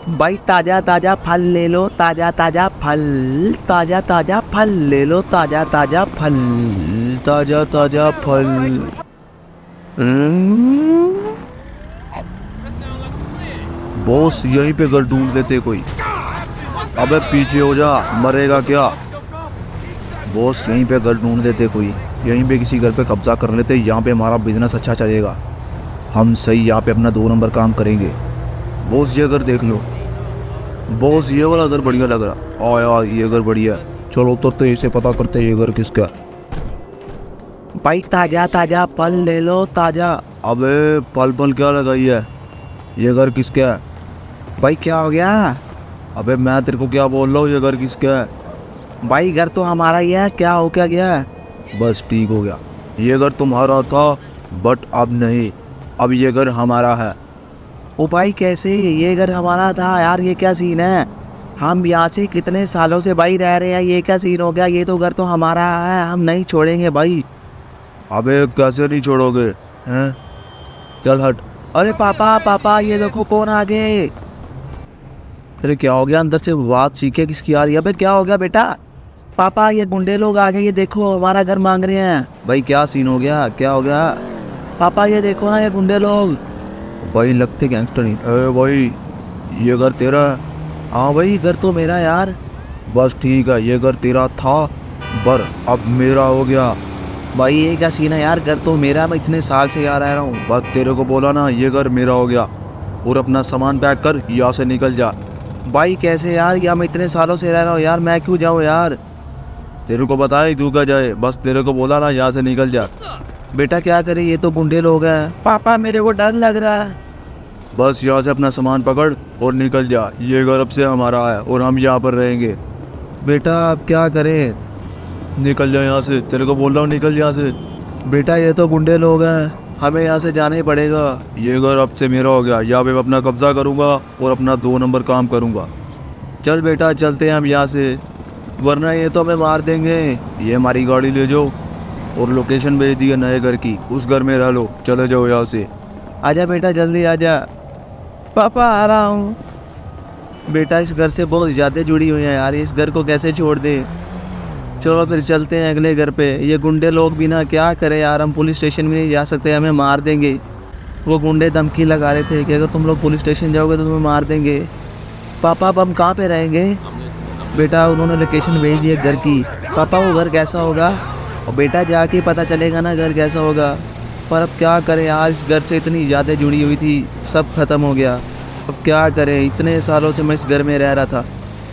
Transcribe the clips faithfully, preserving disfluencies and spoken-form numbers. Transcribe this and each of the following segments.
भाई ताजा ताजा फल ले लो, ताजा ताजा फल, ताजा ताजा फल ले लो, ताजा ताजा फल, ताजा ताजा फल। हम्म? बॉस यहीं पे घर ढूंढ लेते कोई। अबे पीछे हो जा, मरेगा क्या। बॉस यहीं पे घर ढूंढ देते कोई, यहीं पे किसी घर पे कब्जा कर लेते, यहाँ पे हमारा बिजनेस अच्छा चलेगा, हम सही यहाँ पे अपना दो नंबर काम करेंगे। बॉस ये घर देख लो, बॉस ये वाला घर बढ़िया लग रहा। आ यार ये घर बढ़िया, चलो उतरते तो इसे पता करते ये घर किसका। भाई ताजा ताजा फल ले लो, ताजा। अबे फल फल क्या लगाई है, ये घर किसका है। भाई क्या हो गया। अबे मैं तेरे को क्या बोल रहा हूँ, ये घर किसका है। भाई घर तो हमारा ही है, क्या हो क्या गया। बस ठीक हो गया, ये घर तुम्हारा था बट अब नहीं, अब ये घर हमारा है। ओ भाई कैसे, ये घर हमारा था यार, ये क्या सीन है। हम यहाँ से कितने सालों से भाई रह रहे हैं, ये क्या सीन हो गया। ये तो घर तो हमारा है, हम नहीं छोड़ेंगे भाई। अबे कैसे नहीं छोड़ोगे हैं, चल हट। अरे पापा पापा ये देखो कौन आ गए। अरे क्या हो गया, अंदर से बात चीखे किसकी आ रही है। अबे क्या हो गया बेटा। पापा ये गुंडे लोग आ गए, ये देखो हमारा घर मांग रहे हैं। भाई क्या सीन हो गया, क्या हो गया। पापा ये देखो ना, ये गुंडे लोग। भाई लगते गैंगस्टर नहीं। अरे भाई ये घर तेरा है। हाँ भाई घर तो मेरा यार। बस ठीक है, ये घर तेरा था पर अब मेरा हो गया। भाई ये क्या सीन है यार, घर तो मेरा, मैं इतने साल से यहाँ रह रहा हूँ। बस तेरे को बोला ना, ये घर मेरा हो गया और अपना सामान पैक कर यहाँ से निकल जा। भाई कैसे यार, यहाँ मैं इतने सालों से रह रहा हूँ यार, मैं क्यों जाऊँ यार। तेरे को बताए तू क्या जाए, बस तेरे को बोला ना यहाँ से निकल जा। बेटा क्या करे, ये तो गुंडे लोग हैं। पापा मेरे को डर लग रहा है। बस यहाँ से अपना सामान पकड़ और निकल जा, ये घर अब से हमारा है और हम यहाँ पर रहेंगे। बेटा अब क्या करें। निकल जा यहाँ से, तेरे को बोल रहा हूँ निकल यहाँ से। बेटा ये तो गुंडे लोग हैं, हमें यहाँ से जाना ही पड़ेगा। ये घर अब से मेरा हो गया, यहाँ पे मैं अपना कब्जा करूँगा और अपना दो नंबर काम करूँगा। चल बेटा चलते हैं हम यहाँ से, वरना ये तो हमें मार देंगे। ये हमारी गाड़ी ले जाओ और लोकेशन भेज दी है नए घर की, उस घर में रह लो, चले जाओ यहाँ से। आजा बेटा जल्दी आजा। पापा आ रहा हूँ। बेटा इस घर से बहुत ज़्यादा जुड़ी हुई है यार, इस घर को कैसे छोड़ दे। चलो फिर चलते हैं अगले घर पे। ये गुंडे लोग भी ना क्या करें यार, हम पुलिस स्टेशन में नहीं जा सकते, हमें मार देंगे। वो गुंडे धमकी लगा रहे थे कि अगर तुम लोग पुलिस स्टेशन जाओगे तो तुम्हें मार देंगे। पापा अब हम कहाँ पे रहेंगे। बेटा उन्होंने लोकेशन भेज दी है घर की। पापा वो घर कैसा होगा। और बेटा जाके पता चलेगा ना घर कैसा होगा। पर अब क्या करें यार, इस घर से इतनी ज़्यादा जुड़ी हुई थी, सब ख़त्म हो गया। अब क्या करें, इतने सालों से मैं इस घर में रह रहा था।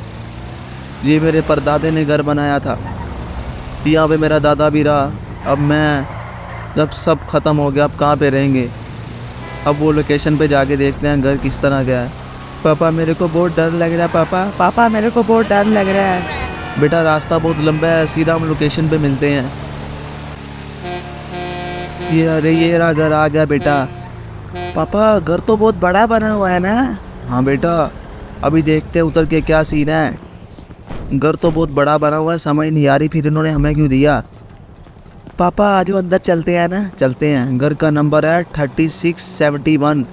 ये मेरे परदादे ने घर बनाया था, यहाँ पे मेरा दादा भी रहा। अब मैं, जब सब ख़त्म हो गया अब कहाँ पे रहेंगे। अब वो लोकेशन पे जाके देखते हैं घर किस तरह का है। पापा मेरे को बहुत डर लग रहा है। पापा पापा मेरे को बहुत डर लग रहा है। बेटा रास्ता बहुत लंबा है, सीधा हम लोकेशन पे मिलते हैं। ये अरे ये रहा घर आ गया बेटा। पापा घर तो बहुत बड़ा बना हुआ है ना। हाँ बेटा अभी देखते हैं उतर के क्या सीन है। घर तो बहुत बड़ा बना हुआ है, समझ नहीं आ रही फिर इन्होंने हमें क्यों दिया। पापा आज अंदर चलते हैं ना। चलते हैं। घर का नंबर है थर्टी सिक्स सेवेंटी वन।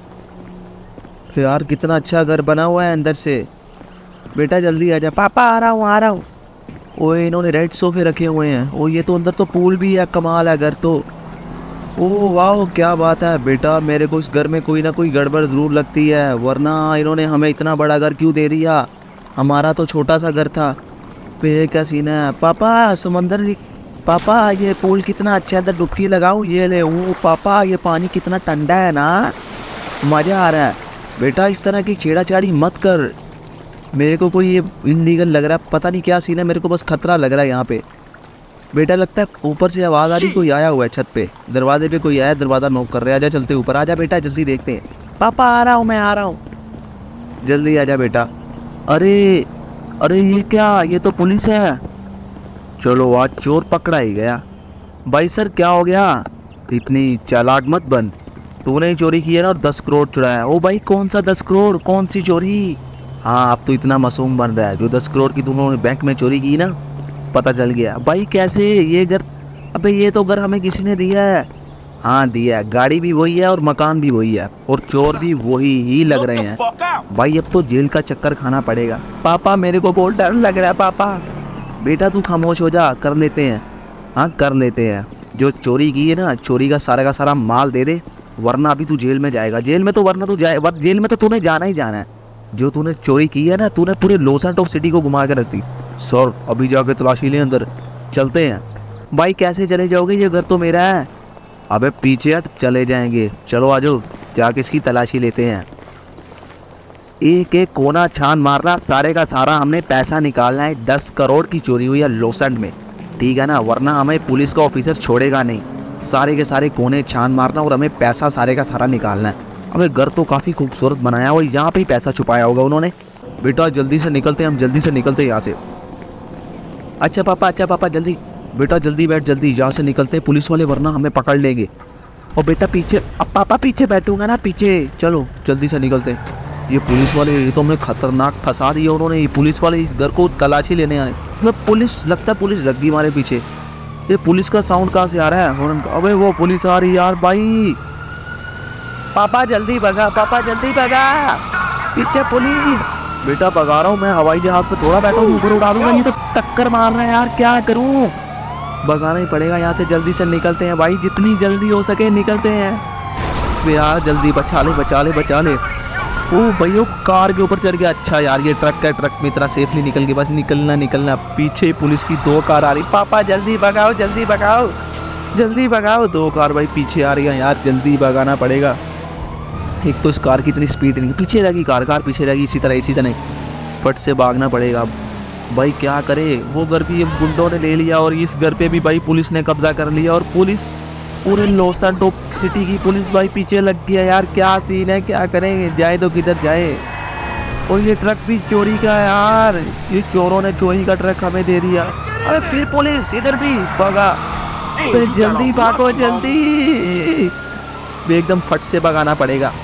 यार कितना अच्छा घर बना हुआ है अंदर से। बेटा जल्दी आ जा। पापा आ रहा हूँ आ रहा हूँ। ओए इन्होंने रेड सोफे रखे हुए हैं। ओ ये तो अंदर तो पूल भी है, कमाल है घर तो। ओह वाह क्या बात है। बेटा मेरे को इस घर में कोई ना कोई गड़बड़ ज़रूर लगती है, वरना इन्होंने हमें इतना बड़ा घर क्यों दे दिया। हमारा तो छोटा सा घर था। पे क्या सीन है। पापा समंदर। पापा ये पूल कितना अच्छा है, अंदर डुबकी लगाऊं। ये ले। ओ पापा ये पानी कितना ठंडा है ना, मज़ा आ रहा है। बेटा इस तरह की छेड़ाछाड़ी मत कर, मेरे को कोई ये इनलीगल लग रहा है, पता नहीं क्या सीन है, मेरे को बस खतरा लग रहा है यहाँ पे। बेटा लगता है ऊपर से आवाज़ आ रही, कोई आया हुआ है छत पे, दरवाजे पे कोई आया, दरवाज़ा नॉक कर रहा है। आजा चलते ऊपर। आजा बेटा जल्दी देखते हैं। पापा आ रहा हूँ मैं आ रहा हूँ। जल्दी आजा बेटा। अरे अरे ये क्या, ये तो पुलिस है। चलो आज चोर पकड़ा ही गया। भाई सर क्या हो गया, इतनी चालाक मत बन। तूने ही चोरी की है ना और दस करोड़ चुराया। ओ भाई कौन सा दस करोड़, कौन सी चोरी। हाँ अब तो इतना मासूम बन रहा है। जो दस करोड़ की तुमने बैंक में चोरी की ना, पता चल गया। भाई कैसे ये घर। अबे ये तो घर हमें किसी ने दिया है। हाँ दिया है, गाड़ी भी वही है और मकान भी वही है और चोर भी वही ही लग रहे हैं। भाई अब तो जेल का चक्कर खाना पड़ेगा। पापा मेरे को बहुत डर लग रहा है पापा। बेटा तू खामोश हो जा, कर लेते हैं। हाँ कर लेते हैं। जो चोरी की है ना, चोरी का सारा का सारा माल दे दे, वरना अभी तू जेल में जाएगा। जेल में तो वरना तू जाए, वर, जेल में तो तूने जाना ही जाना है। जो तूने चोरी की है ना, तूने पूरे लॉस एंड सिटी को घुमा के रखती। सर अभी जाके तलाशी ले अंदर, चलते हैं। भाई कैसे चले जाओगे, ये घर तो मेरा है। अबे पीछे हट, चले जाएंगे। चलो आ जाओ, जाके इसकी तलाशी लेते हैं। एक एक कोना छान मारना, सारे का सारा हमने पैसा निकालना है। दस करोड़ की चोरी हुई है लॉस एंड में, ठीक है ना, वरना हमें पुलिस का ऑफिसर छोड़ेगा नहीं। सारे के सारे कोने छान मारना और हमें पैसा सारे का सारा निकालना है। हमें घर तो काफ़ी खूबसूरत बनाया और यहाँ पे ही पैसा छुपाया होगा उन्होंने। बेटा जल्दी से निकलते हैं हम, जल्दी से निकलते हैं यहाँ से। अच्छा पापा, अच्छा पापा जल्दी, बेटा जल्दी बैठ, जल्दी यहाँ से निकलते हैं, पुलिस वाले वरना हमें पकड़ लेंगे। और बेटा पीछे, अब पापा पीछे बैठूंगा ना, पीछे चलो जल्दी से निकलते हैं। ये पुलिस वाले, ये तो हमें खतरनाक फंसा दिया उन्होंने। ये पुलिस वाले इस घर को तलाशी लेने आए। मतलब पुलिस, लगता है पुलिस लग गई हमारे पीछे। ये पुलिस का साउंड कहाँ से आ रहा है, हॉर्न का? अबे वो पुलिस आ रही है यार। भाई पापा जल्दी भगा, पापा जल्दी भगा, पीछे पुलिस। बेटा भगा रहा हूँ मैं, हवाई जहाज पे थोड़ा बैठा हूँ, ऊपर उड़ा दूंगा। ये तो टक्कर मार रहा है यार, क्या करूँ? भगाना ही पड़ेगा यहाँ से। जल्दी से निकलते हैं भाई, जितनी जल्दी हो सके निकलते हैं। यार जल्दी, बचा ले बचा ले बचा ले। ओ भैया कार के ऊपर चढ़ गया। अच्छा यार ये ट्रक का, ट्रक में इतना सेफली निकल के, बस निकलना निकलना। पीछे पुलिस की दो कार आ रही। पापा जल्दी भगाओ, जल्दी भगाओ, जल्दी भगाओ। दो कार भाई पीछे आ रही है यार, जल्दी भगाना पड़ेगा। एक तो इस कार की इतनी स्पीड नहीं, पीछे रहेगी कार, कार पीछे रहेगी, इसी तरह इसी तरह फट से भागना पड़ेगा। भाई क्या करे, वो घर भी गुंडों ने ले लिया और इस घर पे भी भाई पुलिस ने कब्जा कर लिया। और पुलिस, पूरे लॉस एंड सिटी की पुलिस भाई पीछे लग गया यार। क्या सीन है, क्या करेंगे, जाए तो किधर जाए। और ये ट्रक भी चोरी का है यार, ये चोरों ने चोरी का ट्रक हमें दे दिया। अरे फिर पुलिस इधर भी भगा, जल्दी भागो जल्दी, एकदम फट से भगाना पड़ेगा।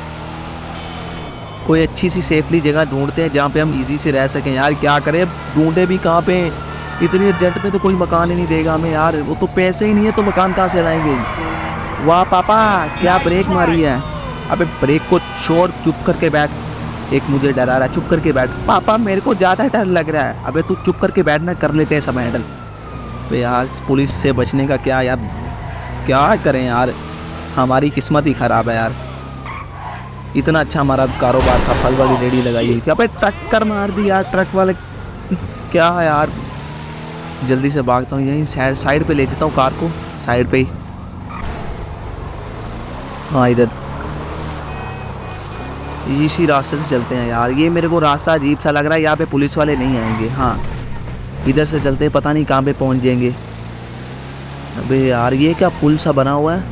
कोई अच्छी सी सेफली जगह ढूंढते हैं जहाँ पे हम इजी से रह सकें यार। क्या करें, ढूंढे भी कहाँ पे, इतनी अर्जेंट में तो कोई मकान ही नहीं देगा हमें यार। वो तो पैसे ही नहीं है तो मकान कहाँ से लाएंगे। वाह पापा क्या ब्रेक मारी है। अबे ब्रेक को छोड़, चुप करके बैठ। एक मुझे डरा रहा है, चुप करके बैठ। पापा मेरे को ज़्यादा डर लग रहा है। अबे तू चुप करके बैठना, कर लेते हैं सब हैंडल। तो यार पुलिस से बचने का क्या यार, क्या करें यार, हमारी किस्मत ही ख़राब है यार। इतना अच्छा हमारा कारोबार था, फल वाली रेडी लगाई हुई थी, अबे टक्कर मार दी यार ट्रक वाले। क्या है यार, जल्दी से भागता हूँ, यहीं साइड साइड पे ले जाता हूँ कार को, साइड पे ही। हाँ इधर इसी रास्ते से चलते हैं यार। ये मेरे को रास्ता अजीब सा लग रहा है, यहाँ पे पुलिस वाले नहीं आएंगे। हाँ इधर से चलते हैं, पता नहीं कहाँ पे पहुँच जाएंगे। अबे यार ये क्या पुल सा बना हुआ है।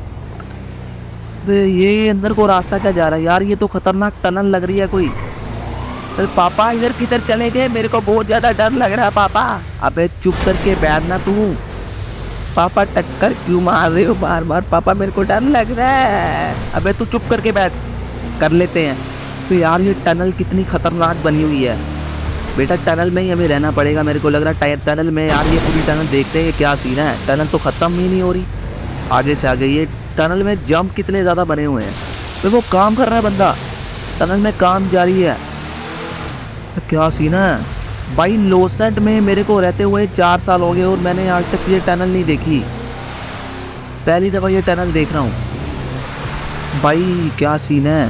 अबे ये अंदर को रास्ता क्या जा रहा है यार, ये तो खतरनाक टनल लग रही है कोई। अरे पापा इधर किधर चले गए, मेरे को बहुत ज़्यादा डर लग रहा है पापा। अबे चुप करके बैठना तू। पापा टक्कर क्यों मार रहे हो बार बार, पापा मेरे को डर लग रहा है। अबे तू चुप करके बैठ, कर लेते हैं। तो यार ये टनल कितनी खतरनाक बनी हुई है। बेटा टनल में ही हमें रहना पड़ेगा, मेरे को लग रहा है टनल में यार। ये पूरी टनल देखते हैं क्या सीन है, टनल तो ख़त्म ही नहीं हो रही। आगे से आगे ये टनल में जंप कितने ज़्यादा बने हुए हैं। तो वो काम कर रहा है बंदा, टनल में काम जारी है। तो क्या सीन है भाई, लोसेंट में मेरे को रहते हुए चार साल हो गए और मैंने आज तक ये टनल नहीं देखी। पहली दफ़ा ये टनल देख रहा हूँ भाई। क्या सीन है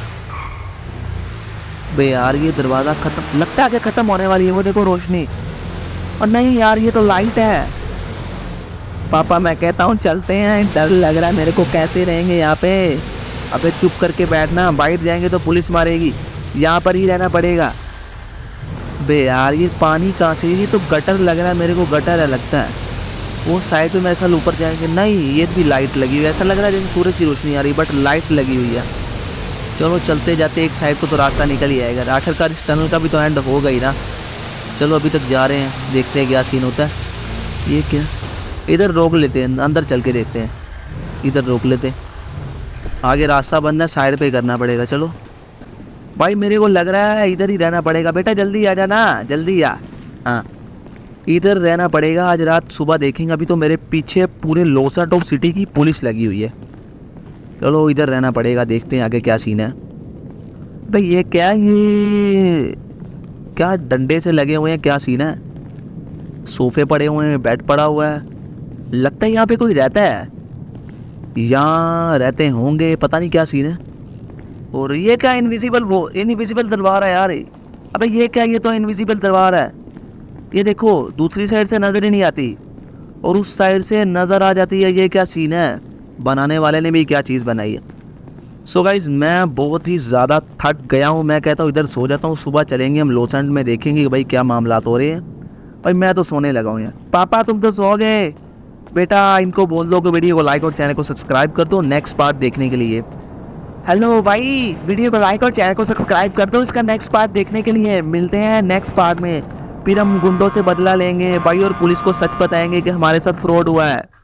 बे यार, ये दरवाज़ा ख़त्म लगता है कि ख़त्म होने वाली है। वो देखो रोशनी, और नहीं यार ये तो लाइट है। पापा मैं कहता हूँ चलते हैं, डर लग रहा है मेरे को, कैसे रहेंगे यहाँ पे। अबे चुप करके बैठना, बाहर जाएंगे तो पुलिस मारेगी, यहाँ पर ही रहना पड़ेगा। बे यार ये पानी कहाँ से, ये तो गटर लग रहा है मेरे को, गटर है लगता है। वो साइड पे मेरे ख्याल ऊपर जाएंगे। नहीं ये भी लाइट लगी हुई है, ऐसा लग रहा है जैसे सूरज की रोशनी आ रही है, बट लाइट लगी हुई है। चलो चलते जाते एक साइड को तो रास्ता निकल ही आएगा। आखिरकार इस टनल का भी तो एंड होगा ही ना। चलो अभी तक जा रहे हैं, देखते हैं क्या सीन होता है। ये क्या, इधर रोक लेते हैं, अंदर चल के देखते हैं। इधर रोक लेते हैं, आगे रास्ता बंद है, साइड पे करना पड़ेगा। चलो भाई मेरे को लग रहा है इधर ही रहना पड़ेगा। बेटा जल्दी आ जाना, जल्दी आ। हाँ इधर रहना पड़ेगा आज रात, सुबह देखेंगे। अभी तो मेरे पीछे पूरे लोसा टॉप सिटी की पुलिस लगी हुई है। चलो इधर रहना पड़ेगा, देखते हैं आगे क्या सीन है। भाई ये क्या, ये क्या डंडे से लगे हुए हैं, क्या सीन है? सोफे पड़े हुए हैं, बेड पड़ा हुआ है, लगता है यहाँ पे कोई रहता है, यहाँ रहते होंगे, पता नहीं क्या सीन है। और ये क्या इनविजिबल, वो इनविजिबल तलवार है यार। अबे ये क्या, ये तो इनविजिबल तलवार है। ये देखो दूसरी साइड से नज़र ही नहीं आती और उस साइड से नज़र आ जाती है। ये क्या सीन है? बनाने वाले ने भी क्या चीज़ बनाई है। सो गाइज मैं बहुत ही ज़्यादा थक गया हूँ। मैं कहता हूँ इधर सो जाता हूँ, सुबह चलेंगे हम लॉस एंड में, देखेंगे कि भाई क्या मामला हो रहे हैं। भाई मैं तो सोने लगा हूँ यार। पापा तुम तो सो गए? बेटा इनको बोल दो कि वीडियो को लाइक और चैनल को सब्सक्राइब कर दो नेक्स्ट पार्ट देखने के लिए। हेलो भाई, वीडियो को लाइक और चैनल को सब्सक्राइब कर दो इसका नेक्स्ट पार्ट देखने के लिए। मिलते हैं नेक्स्ट पार्ट में, फिर हम गुंडों से बदला लेंगे भाई और पुलिस को सच बताएंगे कि हमारे साथ फ्रॉड हुआ है।